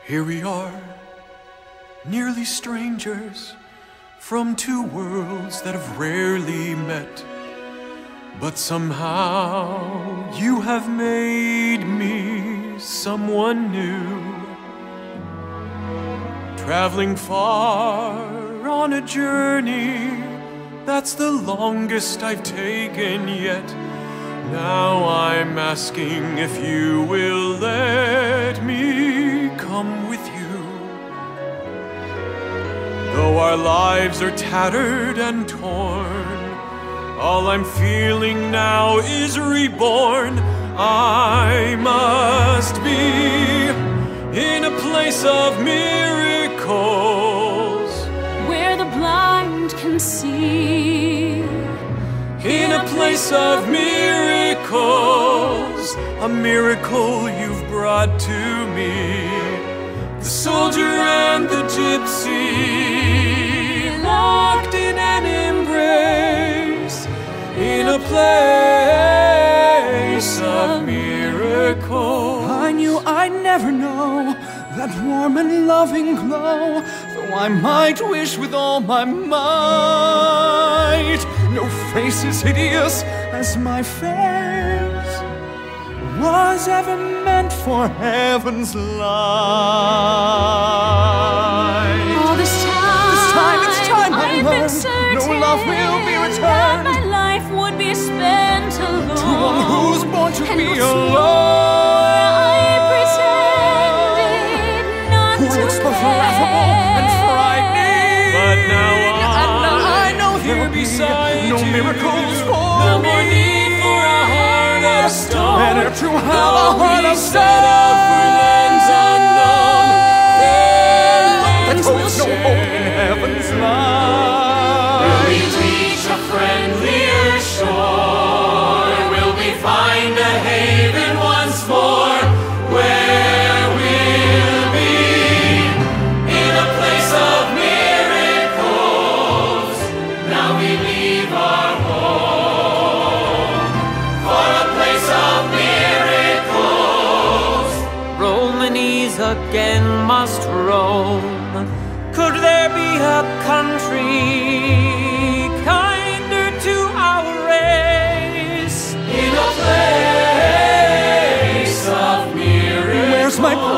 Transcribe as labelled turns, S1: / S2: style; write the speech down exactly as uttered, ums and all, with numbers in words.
S1: Here we are, nearly strangers from two worlds that have rarely met. But somehow you have made me someone new. Traveling far on a journey that's the longest I've taken yet. Now I'm asking if you will let me come with you. Though our lives are tattered and torn, all I'm feeling now is reborn. I must be in a place of miracles,
S2: where the blind can see.
S1: In a place of miracles, a miracle you've brought to me. The soldier and the gypsy, locked in an embrace, in a place of miracles.
S3: I knew I'd never know that warm and loving glow, though I might wish with all my might. No face as hideous as my face was ever meant for heaven's light.
S2: All this time,
S3: this time it's time I
S2: I've
S3: learned
S2: been certain
S3: no love will be
S2: that
S3: returned
S2: my life would be spent alone.
S3: to one who's born to
S2: and
S3: be
S2: before
S3: alone,
S2: I pretended not
S3: who
S2: to
S3: looks both
S2: care.
S3: laughable and frightening.
S1: But now
S3: And now I know
S1: here
S3: there will be
S1: beside
S3: no
S1: you,
S3: miracles for
S1: no
S3: me.
S1: more need for a heart of stone.
S3: Better to have a
S1: Though
S3: heart
S1: we
S3: of
S1: set out for lands unknown, then
S3: Let's
S1: lands
S3: hope
S1: we'll
S3: there's no hope in heaven's light.
S1: Will we reach a friendlier shore? Will we find a haven once more? Where we'll be in a place of miracles. Now we leave our home for a place of miracles.
S4: Romanies again must roam. Could there be a country kinder to our race?
S1: In a place of miracles.
S3: Where's my